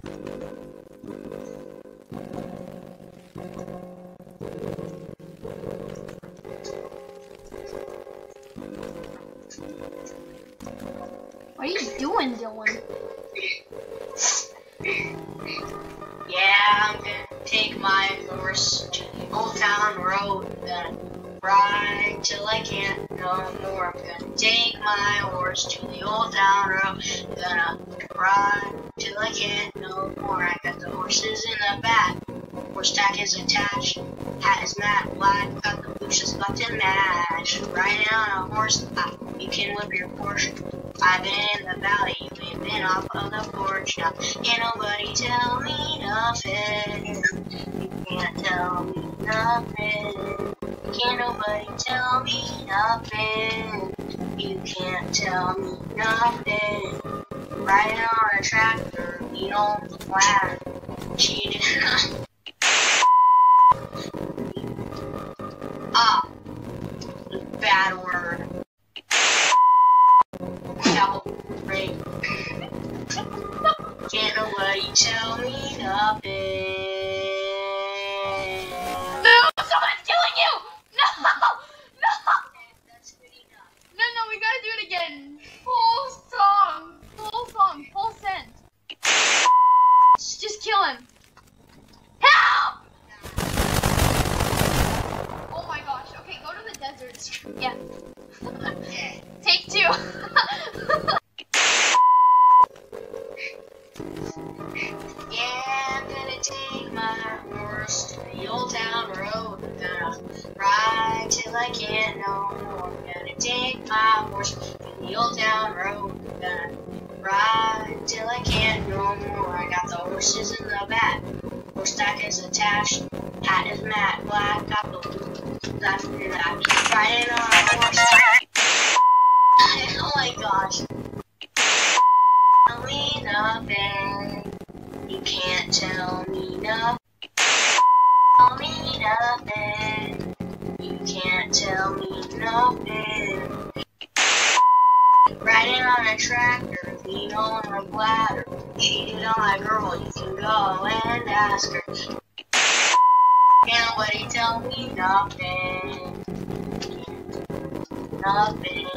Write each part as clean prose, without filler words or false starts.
What are you doing, Dylan? Yeah, I'm gonna take my horse to the old town road. Gonna ride till I can't no more. I'm gonna take my horse to the old town road. Gonna ride till I can't no more. I got the horses in the back. Horse tack is attached. Hat is matte black. Got the bushes button match. Riding on a horse, you can whip your Porsche. I've been in the valley, you ain't been off of the porch. Now, can't nobody tell me nothing. You can't tell me nothing. Can't nobody tell me nothing. You can't tell me nothing. Riding on a tractor, lean on the ladder. Cheated. Bad word. Right. Can't nobody tell me nothing. No, someone's killing you! No! No! That's good enough. No, we gotta do it again. Full song, full send. Just kill him. Help! Oh my gosh. Okay, go to the desert. Yeah. Okay. Take 2. Yeah, I'm gonna take my horse to the old town road. I'm gonna ride till I can't no more. I'm gonna take my horse to the old town road. I'm gonna ride till I can't no more. I got the horses in the back. Horse stack is attached. Hat is matte black. Got the after that. Riding on a horse. Oh my gosh. Tell me nothing. You can't tell me nothing. Tell me nothing. You can't tell me nothing. Riding on a tractor, lean on a bladder. Cheated on my girl, you can go and ask her. Can't nobody tell me nothing. Nothing.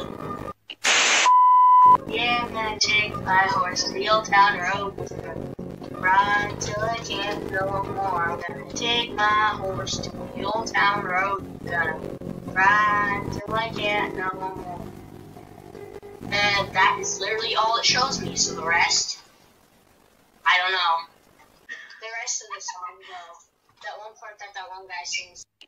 Yeah, I'm gonna take my horse to the old town road. Ride till I can't no more. I'm gonna take my horse to the old town road. Gonna ride till I can't no more. And that is literally all it shows me. So the rest, I don't know. The rest of the song, though, that one part that one guy sings.